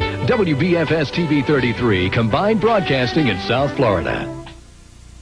WBFS TV 33, combined broadcasting in South Florida.